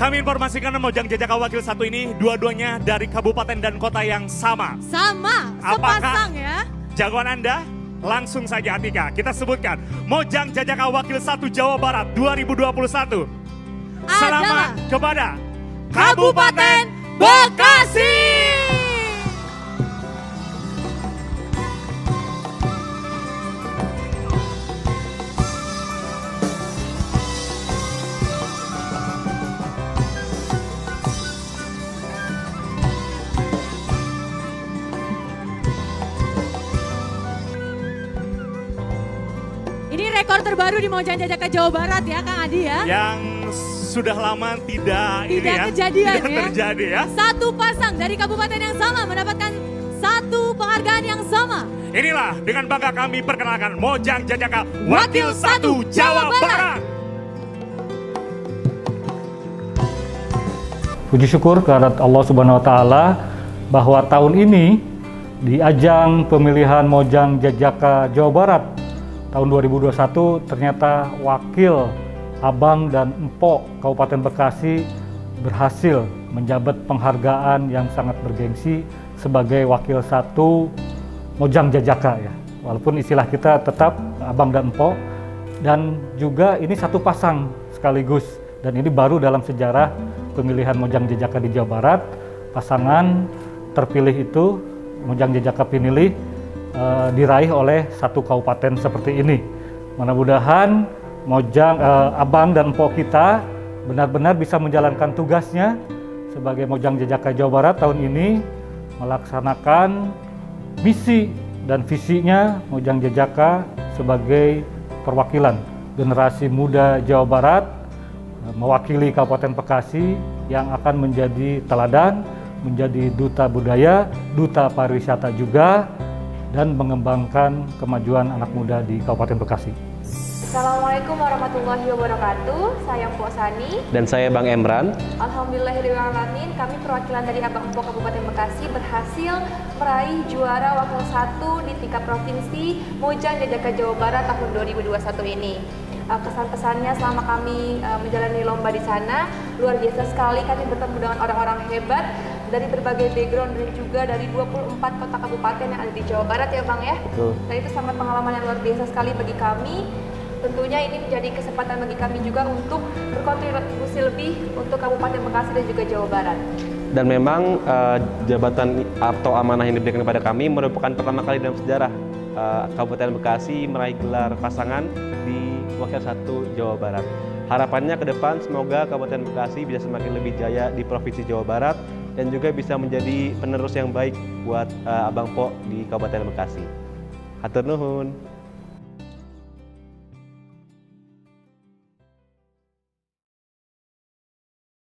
Kami informasikan Mojang Jajaka Wakil 1 ini dua-duanya dari kabupaten dan kota yang sama. Sama, sepasang ya. Jagoan Anda? Langsung saja Atika, kita sebutkan Mojang Jajaka Wakil 1 Jawa Barat 2021. Selamat kepada Kabupaten Bekasi. Ini rekor terbaru di Mojang Jajaka Jawa Barat ya Kang Adi ya. Yang sudah lama tidak kejadian ya. Terjadi ya. Satu pasang dari kabupaten yang sama mendapatkan satu penghargaan yang sama. Inilah dengan bangga kami perkenalkan Mojang Jajaka Wakil 1 Jawa Barat. Puji syukur kehadirat Allah Subhanahu wa taala bahwa tahun ini di ajang pemilihan Mojang Jajaka Jawa Barat tahun 2021 ternyata wakil abang dan empok Kabupaten Bekasi berhasil menjabat penghargaan yang sangat bergengsi sebagai wakil 1 Mojang Jajaka ya. Walaupun istilah kita tetap abang dan empok, dan juga ini satu pasang sekaligus, dan ini baru dalam sejarah pemilihan Mojang Jajaka di Jawa Barat. Pasangan terpilih itu Mojang Jajaka Pinilih diraih oleh satu kabupaten seperti ini. Mudah-mudahan Mojang abang dan empok kita benar-benar bisa menjalankan tugasnya sebagai Mojang Jajaka Jawa Barat tahun ini, melaksanakan misi dan visinya Mojang Jajaka sebagai perwakilan generasi muda Jawa Barat, mewakili Kabupaten Bekasi yang akan menjadi teladan, menjadi duta budaya, duta pariwisata juga, dan mengembangkan kemajuan anak muda di Kabupaten Bekasi. Assalamualaikum warahmatullahi wabarakatuh. Saya Mpok Sani. Dan saya Bang Emran. Alhamdulillahirrahmanirrahim. Kami perwakilan dari Abang Empok Kabupaten Bekasi berhasil meraih juara wakil 1 di tingkat provinsi Mojang Jajaka Jawa Barat tahun 2021 ini. Kesan-pesannya selama kami menjalani lomba di sana luar biasa sekali. Kami bertemu dengan orang-orang hebat dari berbagai background dan juga dari 24 kota kabupaten yang ada di Jawa Barat ya Bang ya. Betul. Dan itu sangat pengalaman yang luar biasa sekali bagi kami. Tentunya ini menjadi kesempatan bagi kami juga untuk berkontribusi lebih untuk Kabupaten Bekasi dan juga Jawa Barat. Dan memang jabatan atau amanah yang diberikan kepada kami merupakan pertama kali dalam sejarah Kabupaten Bekasi meraih gelar pasangan di Wakil 1 Jawa Barat. Harapannya ke depan semoga Kabupaten Bekasi bisa semakin lebih jaya di Provinsi Jawa Barat dan juga bisa menjadi penerus yang baik buat Abang Po di Kabupaten Bekasi. Hatur nuhun.